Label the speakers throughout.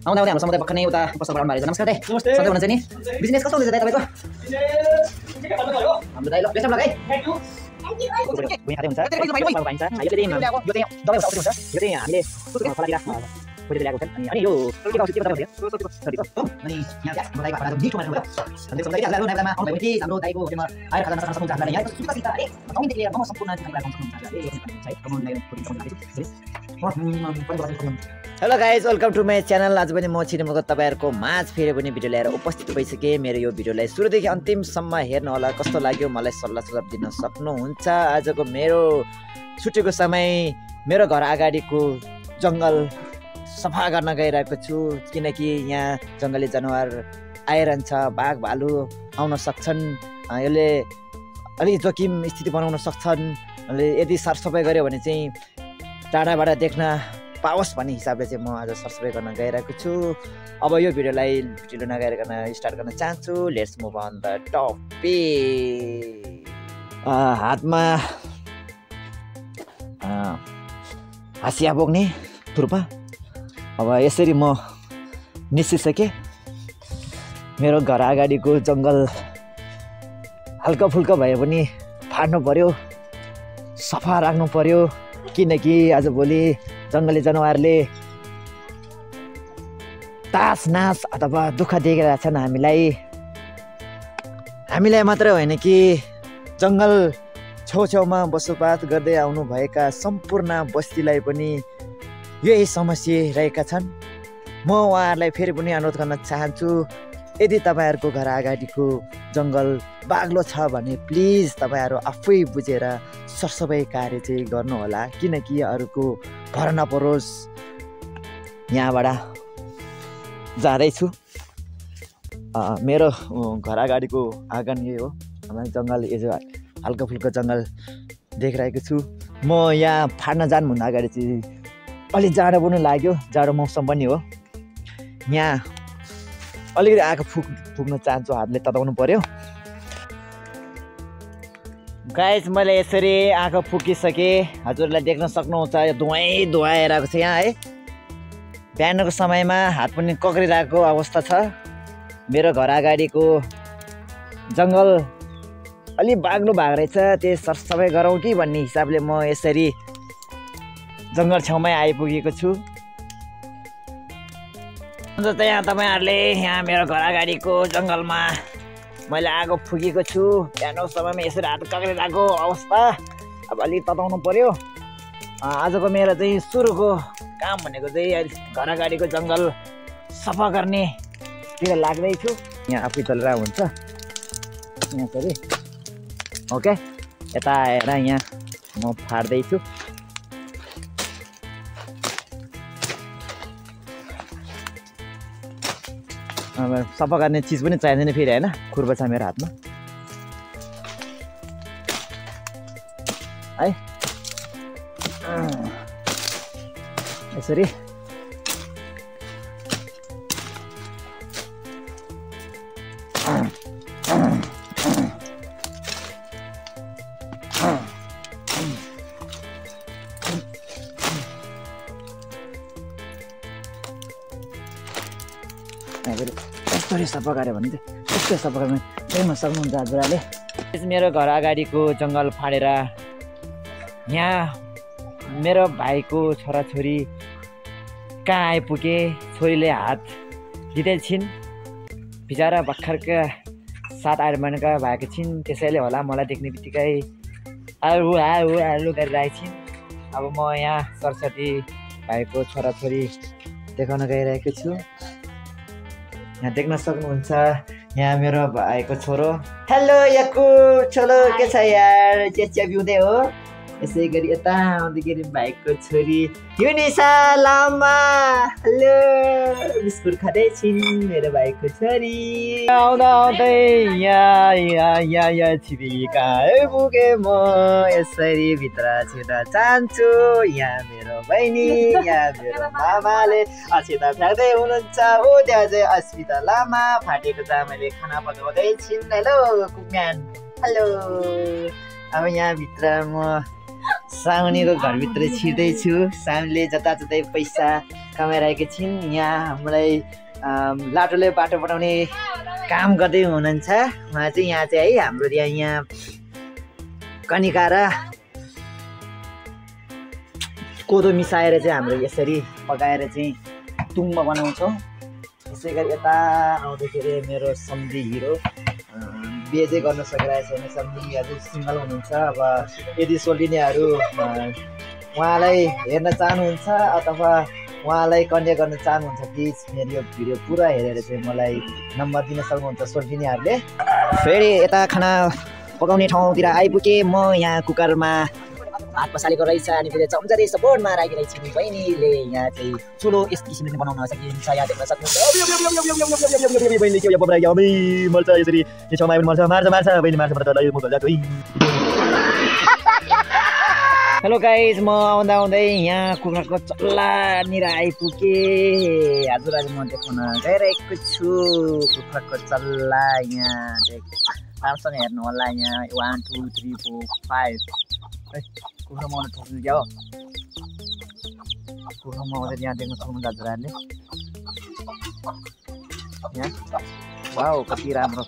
Speaker 1: आउँदा आउँदै हाम्रो समुदाय भर्खर नै उता उपस्थित गराउनु भएको छ। नमस्कार दाइ। सधैँ हुनुहुन्छ नि? बिजनेस कस्तो हुँदैछ दाइ तपाईँको? हाम्रो दाइ ल बेस्ट अफ लक है। भुइँ खाँदै हुन्छ पाइन्छ। यो चाहिँ दबाई औषधि हुन्छ। यो चाहिँ हामीले खोलातिर खोलेर ल्याएको छ। अनि यो के औषधि के बताउनु थियो? अनि यहाँ क्या हाम्रो दाइको हातबाट मिठो मान्छे भयो। अनि त्यसो गर्दा आउनु भएको बेलामा हाम्रो दाइको होटलमा आएर खाजा नखान सक्नुहुन्छ हामीलाई। यहाँ सुक्खा सिक्का अरे चाउमिनदेखि लिएर मोमो सम्पूर्ण खाजा खान सक्नुहुन्छ।
Speaker 2: Hello guys, welcome to my channel. आज पनि म छिरिमको तपाईँहरूको माझ फेरि पनि भिडियो ल्याएर उपस्थित भइसकेँ। मेरो यो भिडियोलाई सुरुदेखि अन्तिमसम्म हेर्नु होला। कस्तो लाग्यो मलाई सल्लाह सुझाव दिन सक्नुहुन्छ। आजको मेरो छुट्टीको समय मेरो घर अगाडिको जङ्गल सफा गर्न गइरहेको छु, किनकि यहाँ जङ्गली जनावर आइरहन्छ। बाघ भालु आउन सक्छन्, यसले अलिक जोखिम स्थिति बनाउन सक्छन्। यदि सरसफाइ गऱ्यो भने चाहिँ टाढाबाट देख्न पाओस् भन्ने हिसाबले चाहिँ म आज सरसफाइ गर्न गइरहेको छु। अब यो भिडियोलाई भिडियो नगरिकन स्टार्ट गर्न चाहन्छु। Let's move on the topic. हातमा हासिया बोक्ने थुर्पा। अब यसरी म निस्किसकेँ। मेरो घर अगाडिको जङ्गल हल्का फुल्का भए पनि फाड्नु पर्यो, सफा राख्नु पर्यो, किनकि आजभोलि जङ्गली जनावरले तास नास अथवा दुःख दिइरहेछन् हामीलाई मात्रै होइन कि जङ्गल छेउछेउमा बसोबास गर्दै आउनुभएका सम्पूर्ण बस्तीलाई पनि यही समस्या रहेका छन्। म उहाँहरूलाई फेरि पनि अनुरोध गर्न चाहन्छु, यदि तपाईँहरूको घर अगाडिको जङ्गल बाग्लो छ भने प्लिज तपाईँहरू आफै बुझेर सरसफाइ कार्य चाहिँ गर्नुहोला, किनकि अरूको भर नपरोस्। यहाँबाट जाँदैछु। मेरो घर अगाडिको आँगन यही हो। हाम्रो जङ्गल यो हल्का फुल्का जङ्गल देखिरहेको छु। म यहाँ फाड्न जानुभन्दा अगाडि चाहिँ अलिक जाडो पनि लाग्यो, जाडो मौसम पनि हो। यहाँ अलिकति आगो फुक्न चाहन्छु, हातले तताउनु पर्यो। गाइस, मैले यसरी आगो फुकिसकेँ। हजुरलाई देख्न सक्नुहुन्छ, यो धुवा आइरहेको छ यहाँ है। बिहानको समयमा हात पनि कक्रिरहेको अवस्था छ। मेरो घर अगाडिको जङ्गल अलि बाग्लो भएको रहेछ, त्यो सरसफाइ गरौँ कि भन्ने हिसाबले म यसरी जङ्गल छेउमै आइपुगेको छु। जस्तै यहाँ तपाईँहरूले यहाँ मेरो घर अगाडिको जङ्गलमा मैले आगो फुकेको छु। बिहानको समयमा यसरी हात कक्रिरहेको अवस्था। अब अलिक तताउनु पर्यो। आजको मेरो चाहिँ सुरुको काम भनेको चाहिँ घर अगाडिको जङ्गल सफा गर्नेतिर लाग्दैछु। यहाँ आफै चलेर हुन्छ यहाँ सरी। ओके, यता आएर यहाँ म फाड्दैछु। सफा गर्ने चिज पनि चाहिँदैन फेरि होइन। खुर्पा छ मेरो हातमा है। यसरी यसरी सफा गऱ्यो भने चाहिँ यस्तो सफा गर्न केहीमा सक्नुहुन्छ हजुरहरूले। मेरो घर अगाडिको जङ्गल फाडेर यहाँ मेरो भाइको छोराछोरी कहाँ आइपुगे। छोरीले हात दिँदै छिन्, बिचरा भर्खरका 7-8 महिनाका भएको छिन्। त्यसैले होला मलाई देख्ने बित्तिकै आलु गरिरहेको छिन्। अब म यहाँ सरस्वती भाइको छोराछोरी देखाउन गइरहेको छु। यहाँ देख्न सक्नुहुन्छ, यहाँ मेरो भाइको छोरो। हेलो याकु छोरो, के छ यार? चिया पिउँदै हो? यसै गरी यता आउँदाखेरि भाइको छोरी युनिसा लामा। हेलो, बिस्कुट खाँदै छिन् मेरो भाइको छोरी। आउँदा आउँदै यहाँ छिरिका पुगे म यसरी भित्र छिर्न चाहन्छु। यहाँ मेरो बहिनी, यहाँ मेरो मामाले असिता फ्याँक्दै हुनुहुन्छ। ऊ त्यहाँ चाहिँ अस्मिता लामा फाटेको चामलले खाना पकाउँदै छिन्। Hello cook man, hello. अब यहाँभित्र म साउनीको घरभित्र छिर्दैछु। साउनीले जताततै पैसा कमाइरहेकी छिन्। यहाँ हामीलाई लाटोले बाटो बनाउने काम गर्दै हुनुहुन्छ उहाँ चाहिँ। यहाँ चाहिँ है हाम्रो यहाँ कनिका र कोदो मिसाएर चाहिँ हाम्रो यसरी पकाएर चाहिँ तुम्बा बनाउँछौँ। यसै गरी यता आउँदाखेरि मेरो सम्धी हिरो बिहे चाहिँ गर्न सकिरहेको छैन। सम्धी अझै सिङ्गल हुनुहुन्छ। अब यदि सोल्टिनेहरू उहाँलाई हेर्न चाहनुहुन्छ अथवा उहाँलाई कन्ट्याक्ट गर्न चाहनुहुन्छ प्लिज मेरो यो भिडियो पुरा हेरेर चाहिँ मलाई नम्बर दिन सक्नुहुन्छ सोल्टिनेहरूले। फेरि यता खाना पकाउने ठाउँतिर आइपुगेँ म। यहाँ कुकरमा भात पसालेको रहेछ अनि फेरि चम्चाले सपोर्टमा राखिरहेको छु। बहिनीले यहाँ चाहिँ चुलो यस किसिमले बनाउन सकिन्छ। यहाँ देख्न सक्नुहुन्छ हेलो गाइज, म आउँदा आउँदै यहाँ कुखुराको चल्लानिर आइपुगेँ। हजुर आज म देखाउन गइरहेको छु कुखुराको चल्ला। यहाँ राम्रोसँग हेर्नु होला। यहाँ 1 2 3 4 5 कुखुरा मगाउनु ठोक्नु क्या हो। कुखुरा मगाउँदा यहाँ देख्न सक्नुहुन्छ हजुरहरूले। यहाँ वाउ कति राम्रो।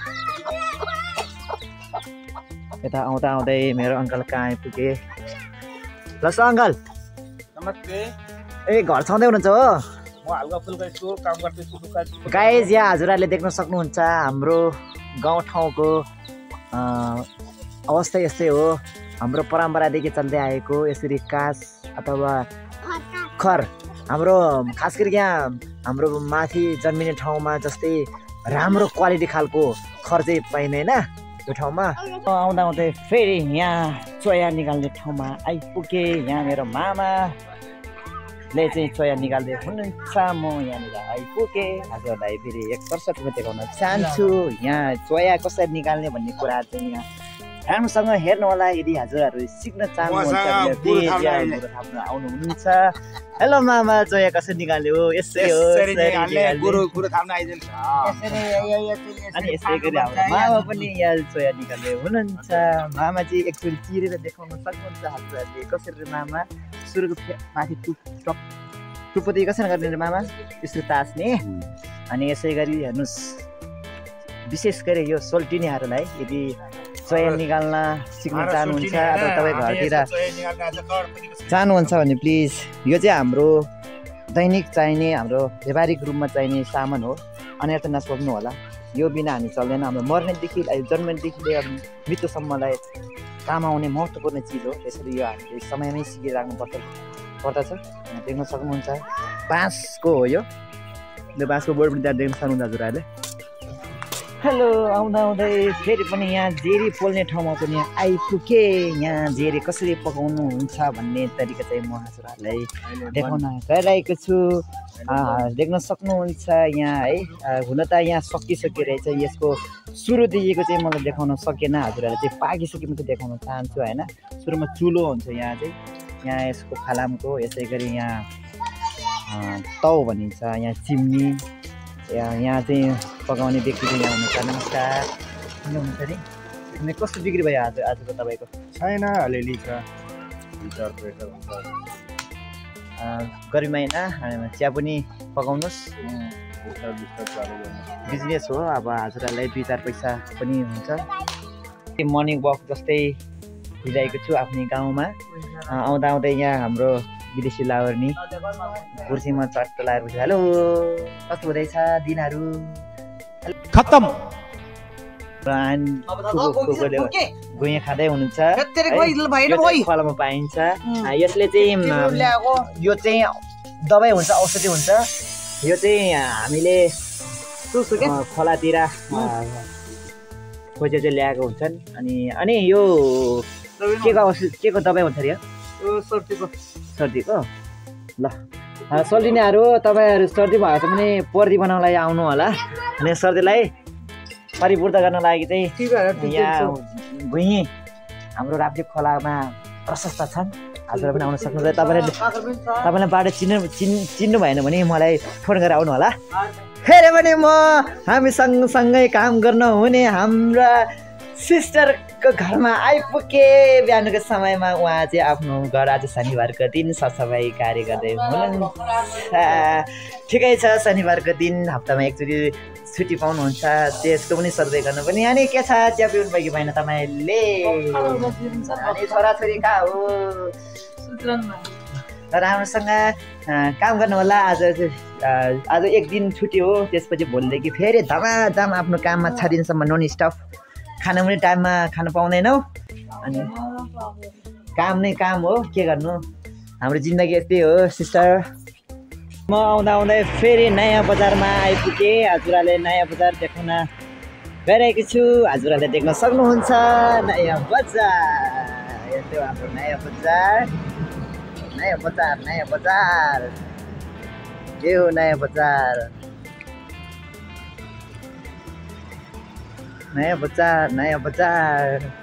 Speaker 2: यता आउँदा आउँदै मेरो अङ्कल कहाँ आइपुगे। ल अङ्कल
Speaker 3: नमस्ते।
Speaker 2: ए घर छाउँदै हुनुहुन्छ हो?
Speaker 3: म हल्का फुल्का यसो काम गर्दैछु दुकान।
Speaker 2: गाइज यहाँ हजुरहरूले देख्न सक्नुहुन्छ हाम्रो गाउँठाउँको अवस्था यस्तै हो। हाम्रो परम्परादेखि चल्दै आएको यसरी काँस अथवा खर हाम्रो खास गरी यहाँ हाम्रो माथि जन्मिने ठाउँमा जस्तै राम्रो क्वालिटी खालको खर चाहिँ पाइँदैन त्यो ठाउँमा। आउँदा आउँदै फेरि यहाँ चोया निकाल्ने ठाउँमा आइपुगेँ। यहाँ मेरो मामाले चाहिँ चोया निकाल्दै हुनुहुन्छ। म यहाँनिर आइपुगेँ। हजुरहरूलाई फेरि एकपटक देखाउन चाहन्छु यहाँ चोया कसरी निकाल्ने भन्ने कुरा चाहिँ यहाँ राम्रोसँग हेर्नु होला। यदि हजुरहरू सिक्न चाहनुहुन्छ आउनुहुन्छ। हेलो मामा, चोया कसरी निकाल्ने हो? यसै हो अनि यसै गरी हाम्रो मामा पनि यहाँ चोया निकाल्ने हुनुहुन्छ। मामा चाहिँ एकचोटि चिरेर देखाउन सक्नुहुन्छ हजुरहरूले कसरी। मामा सुरुको माथि टुप्पोदेखि कसरी गर्ने मामा त्यसरी तास्ने। अनि यसै गरी हेर्नुहोस् विशेष गरी यो सोल्टिनेहरूलाई यदि चोया निकाल्न सिक्न चाहनुहुन्छ अथवा तपाईँ घरतिर चाहनुहुन्छ भने प्लिज यो चाहिँ हाम्रो दैनिक चाहिने हाम्रो व्यावहारिक रूपमा चाहिने सामान हो। अन्यथा नसोच्नु होला। यो बिना हामी चल्दैन। हाम्रो मर्नेदेखि जन्मदेखि लिएर मृत्युसम्मलाई काम आउने महत्त्वपूर्ण चिज हो। त्यसरी यो हामीले समयमै सिकिराख्नु पर्दछ। देख्न सक्नुहुन्छ बाँसको हो यो बाँसको बोर्ड पनि त्यहाँ देख्न सक्नुहुन्छ हजुरहरूले। हेलो आउँदा आउँदै फेरि पनि यहाँ जेरी पोल्ने ठाउँमा पनि आइपुगेँ। यहाँ जेरी कसरी पकाउनुहुन्छ भन्ने तरिका चाहिँ म हजुरहरूलाई देखाउन गइरहेको छु। देख्न सक्नुहुन्छ यहाँ है। हुन त यहाँ सकिसक्यो रहेछ। यसको सुरुदेखिको चाहिँ मलाई देखाउन सकेन। हजुरहरूलाई चाहिँ पाकिसकेपछि देखाउन चाहन्छु होइन। सुरुमा चुलो हुन्छ यहाँ चाहिँ। यहाँ यसको फलामको यसै गरी यहाँ तौ भनिन्छ। यहाँ चिम्नी यहाँ चाहिँ पकाउने व्यक्ति चाहिँ यहाँ हुनुहुन्छ। नमस्कार हुनुहुन्छ नि। अनि कस्तो बिक्री भयो आजको तपाईँको?
Speaker 3: छैन अलिअलि छ।
Speaker 2: गर्मी महिना चिया पनि पकाउनुहोस्। बिजनेस हो। अब हजुरहरूलाई 2-4 पैसा पनि हुन्छ। मर्निङ वक जस्तै हिँडिरहेको छु आफ्नै गाउँमा। आउँदा आउँदै यहाँ हाम्रो विदेशी लावर्नी कुर्सीमा चट्ट लगाएर बस्यो। हेलो कस्तो हुँदैछ दिनहरू?
Speaker 3: खत्तम।
Speaker 2: गुइँ खाँदै हुनुहुन्छ। फलमा पाइन्छ। यसले चाहिँ यो चाहिँ दबाई हुन्छ, औषधि हुन्छ। यो चाहिँ हामीले खोलातिर खोजेर चाहिँ ल्याएको हुन्छन्। अनि यो के को दबाई हुन्छ अरे? सर्दीको। ल सर्दिनेहरू तपाईँहरू सर्दी भएको छ भने पर्दी बनाउनलाई आउनु होला। अनि सर्दीलाई परिपूर्त गर्न लागि चाहिँ यहाँ भुइँ हाम्रो राप्ती खोलामा प्रशस्त छन्। हजुर पनि आउन सक्नुहुन्छ। तपाईँलाई बाटो चिन्नु भएन भने मलाई फोन गरेर आउनु होला। फेरि पनि हामी सँगसँगै काम गर्न हुने हाम्रा सिस्टर को घरमा आइपुगे। बिहानको समयमा उहाँ चाहिँ आफ्नो घर आज शनिबारको दिन सरसफाइ कार्य गर्दै हुनुहुन्छ। ठिकै छ, शनिबारको दिन हप्तामा एकचोटि छुट्टी पाउनुहुन्छ, त्यसको पनि सदुपयोग गर्नु पनि। अनि के छ, चिया पिउनु भयो कि भएन तपाईँले? अनि छोराछोरी कहाँ हो? राम्रोसँग काम गर्नु होला। आज एक दिन छुट्टी हो, त्यसपछि भोलिदेखि फेरि धमाधम आफ्नो काममा 6 दिनसम्म नन स्टप। खाना पनि टाइममा खानु पाउँदैनौ, अनि काम नै काम हो, के गर्नु, हाम्रो जिन्दगी यस्तै हो सिस्टर। म आउँदै फेरि नयाँ बजारमा आइपुगेँ। हजुरहरूले नयाँ बजार देखाउन गइरहेको छु। हजुरहरूले देख्न सक्नुहुन्छ नयाँ बजार। यस्तो हाम्रो नयाँ बजार, नयाँ बजार, नयाँ बजार। के हो नयाँ बजार? नयाँ बजार, नयाँ बजार।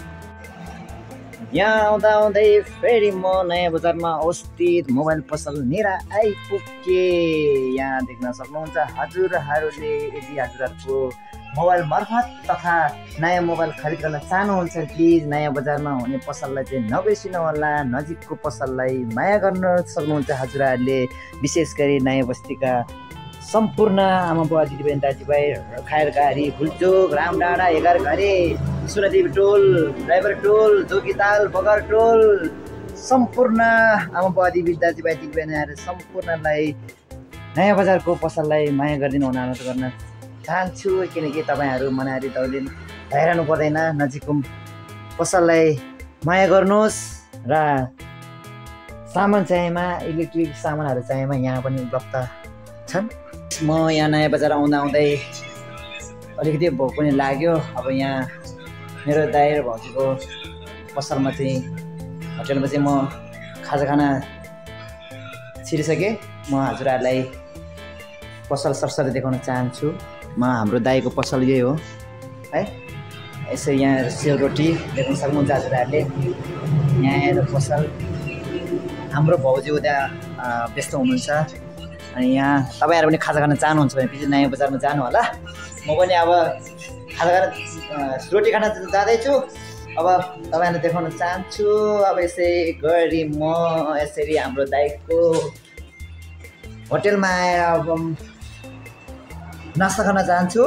Speaker 2: यहाँ आउँदै फेरि म नयाँ बजारमा अवस्थित मोबाइल पसल लिएर आइपुगेँ। यहाँ देख्न सक्नुहुन्छ हजुरहरूले यदि हजुरहरूको मोबाइल मार्फत तथा नयाँ मोबाइल खरिद गर्न चाहनुहुन्छ प्लिज नयाँ बजारमा हुने पसललाई चाहिँ नबिर्सिनु होला। नजिकको पसललाई माया गर्न सक्नुहुन्छ हजुरहरूले। विशेष गरी नयाँ बस्तीका सम्पूर्ण आमा बुवा दिदीबहिनी दाजुभाइ, खायरघारी, फुलचोक, रामडाँडा, एघारघरे, सुनादेवी टोल, ड्राइभर टोल, जोगीताल, बगर टोल, सम्पूर्ण आमा बुवा दाजुभाइ दिदीबहिनीहरू सम्पूर्णलाई नयाँ बजारको पसललाई माया गरिदिनु हुन अनुरोध गर्न चाहन्छु। किनकि तपाईँहरू मनारी दौलिन हैरानु पर्दैन। नजिकको पसललाई माया गर्नुहोस् र सामान चाहिएमा, इलेक्ट्रिक सामानहरू चाहिएमा यहाँ पनि उपलब्ध छन्। म यहाँ नयाँ बजार आउँदै अलिकति भोक पनि लाग्यो। अब यहाँ मेरो दाइ र भाउजूको पसलमा चाहिँ होटेलमा चाहिँ म खाजा खाना छिरिसकेँ। म हजुरहरूलाई पसल सरसरी देखाउन चाहन्छु। हाम्रो दाइको पसल यही हो है। यसरी यहाँ सेलरोटी देख्न सक्नुहुन्छ हजुरहरूले। यहाँ आएर पसल हाम्रो भाउजू त्यहाँ व्यस्त हुनुहुन्छ। अनि यहाँ तपाईँहरू पनि खाजा खान चाहनुहुन्छ भने पछि नयाँ बजारमा जानु होला। म पनि अब खाजा खान रोटी खान जाँदैछु। अब तपाईँहरूलाई देखाउन चाहन्छु। अब यसै गरी म यसरी हाम्रो दाइको होटेलमा आएर अब नास्ता गर्न चाहन्छु।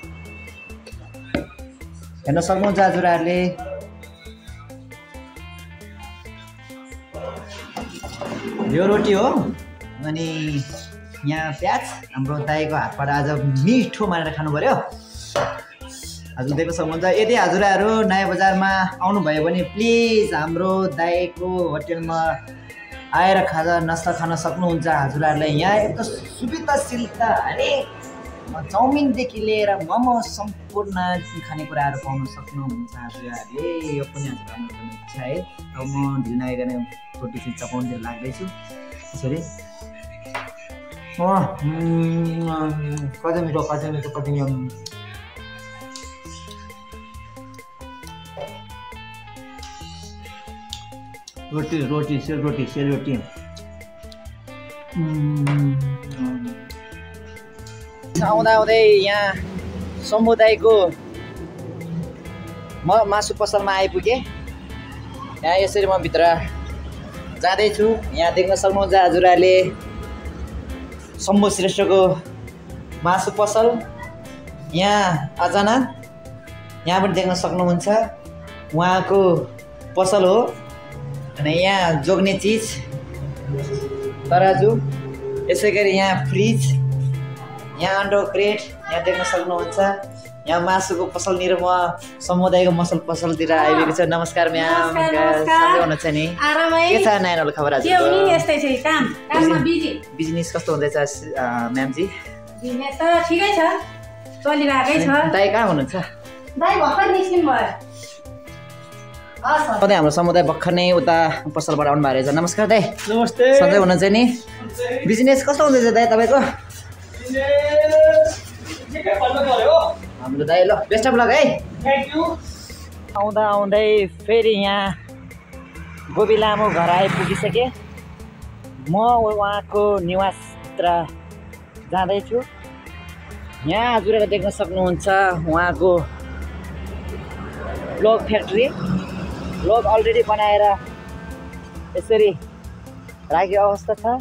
Speaker 2: हेर्न सक्नुहुन्छ हजुरहरूले। यो रोटी हो अनि यहाँ प्याज। हाम्रो दाइको हातबाट आज मिठो मानेर खानु पर्यो। हजुर देख्न सक्नुहुन्छ। यदि हजुरहरू नयाँ बजारमा आउनुभयो भने प्लिज हाम्रो दाइको होटेलमा आएर खाजा नास्ता खान सक्नुहुन्छ। हजुरहरूलाई यहाँ एकदम सुविधाशीलता, हरेक चाउमिनदेखि लिएर मोमो सम्पूर्ण खानेकुराहरू पाउन सक्नुहुन्छ हजुरहरूले। यो पनि हजुरहरूको इच्छा है। अब म ढिलो नगइकन रोटी चाहिँ चपाउनु लाग्दैछु यसरी। कति मिठो, कति मिठो, कति मिठो। रोटी रोटी सेलरोटी सेलरोटी। आउँदै यहाँ समुदायको म मासु पसलमा आइपुगेँ। यहाँ यसरी म भित्र जाँदैछु। यहाँ देख्न सक्नुहुन्छ हजुरहरूले शम्भु श्रेष्ठको मासु पसल। यहाँ अचाना यहाँ पनि देख्न सक्नुहुन्छ उहाँको पसल हो। अनि यहाँ जोग्ने चिज तराजु, यसै गरी यहाँ फ्रिज, यहाँ अन्डो क्रेट यहाँ देख्न सक्नुहुन्छ। यहाँ मासुको पसलनिर म समुदायको मसल पसलतिर आइरहेको छु। नमस्कार म्याम, सधैँ हुनुहुन्छ नि? के छ नयाँ खबर? आज बिजनेस कस्तो हुँदैछ म्यामजी?
Speaker 4: बिजनेस त ठिकै छ, चलिरहेकै छ।
Speaker 2: दाइ कहाँ हुनुहुन्छ?
Speaker 4: दाइ भर्खर निस्किनु भयो।
Speaker 2: सधैँ हाम्रो समुदाय भर्खर नै उता पसलबाट आउनु भएको रहेछ। नमस्कार दाइ।
Speaker 3: नमस्ते।
Speaker 2: सधैँ हुनुहुन्छ नि? बिजनेस कस्तो हुँदैछ दाइ तपाईँको? हाम्रो दाइ ल बेस्ट अफ लक है।
Speaker 3: Thank you.
Speaker 2: आउँदै फेरि यहाँ गोबी लामो घर आइपुगिसकेँ। म उहाँको निवासतिर जाँदैछु। यहाँ हजुरहरूले देख्न सक्नुहुन्छ उहाँको ब्लक फ्याक्ट्री ब्लक अलरेडी बनाएर यसरी राखेको अवस्था छ।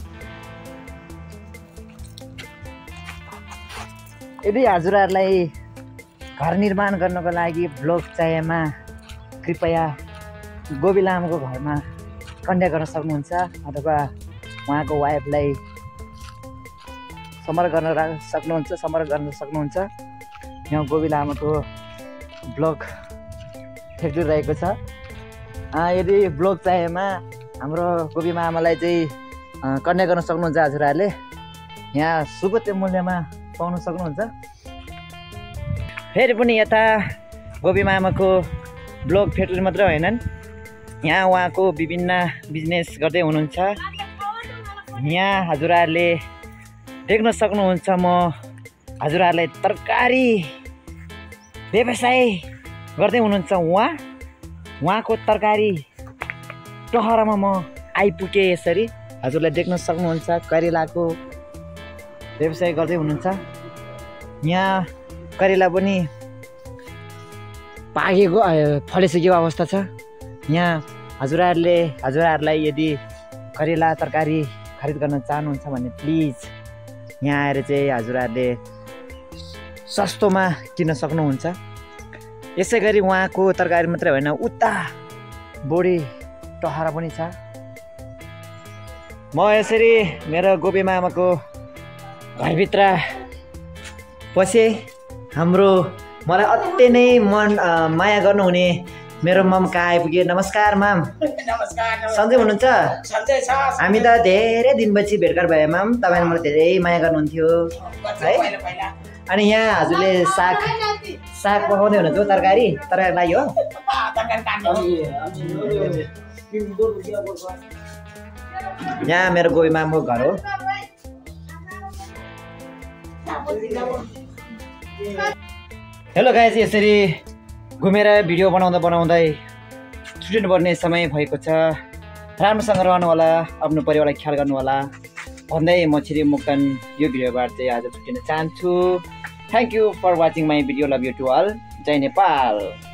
Speaker 2: यदि हजुरहरूलाई घर निर्माण गर्नको लागि ब्लक चाहिएमा कृपया गोबी लामाको घरमा कन्ट्याक्ट गर्न सक्नुहुन्छ अथवा उहाँको वाइफलाई सम्पर्क गर्न सक्नुहुन्छ। यहाँ गोबी लामाको ब्लक फ्याक्ट्री रहेको छ। यदि ब्लक चाहिएमा हाम्रो गोबी मामालाई चाहिँ कन्ट्याक्ट गर्न सक्नुहुन्छ हजुरहरूले। यहाँ सुगत्य मूल्यमा पाउन सक्नुहुन्छ। फेरि पनि यता गोबी मामाको ब्लक फ्याक्ट्री मात्र होइनन्, यहाँ उहाँको विभिन्न बिजनेस गर्दै हुनुहुन्छ। यहाँ हजुरहरूले देख्न सक्नुहुन्छ म हजुरहरूलाई तरकारी व्यवसाय गर्दै हुनुहुन्छ। उहाँको तरकारी टहरामा म आइपुगेँ। यसरी हजुरलाई देख्न सक्नुहुन्छ करेलाको व्यवसाय गर्दै हुनुहुन्छ। यहाँ करेला पनि पाकेको फलिसकेको अवस्था छ। यहाँ हजुरहरूलाई यदि करेला तरकारी खरिद गर्न चाहनुहुन्छ भने प्लिज यहाँ आएर चाहिँ हजुरहरूले सस्तोमा किन्न सक्नुहुन्छ। यसै गरी उहाँको तरकारी मात्रै होइन, उता बोडी टहरा पनि छ। म यसरी मेरो गोबी मामाको घरभित्र पसेँ। मलाई अति नै माया गर्नुहुने मेरो मम कहाँ आइपुगे। नमस्कार माम। सन्चै हुनुहुन्छ? हामी त धेरै दिनपछि भेटघाट भयो माम। तपाईँले मलाई धेरै माया गर्नुहुन्थ्यो है। अनि यहाँ हजुरले साग पकाउँदै हुनुहुन्छ तरकारी लाग्यो। यहाँ मेरो गोबी मामाको घर हो। हेलो गाइस, यसरी घुमेर भिडियो बनाउँदै छुट्टिनुपर्ने समय भएको छ। राम्रोसँग रहनु होला, आफ्नो परिवारलाई ख्याल गर्नु होला भन्दै म छिरी मुक्तन यो भिडियोबाट चाहिँ आज छुट्टिन चाहन्छु। Thank you for watching my video. Love you to all. जय नेपाल।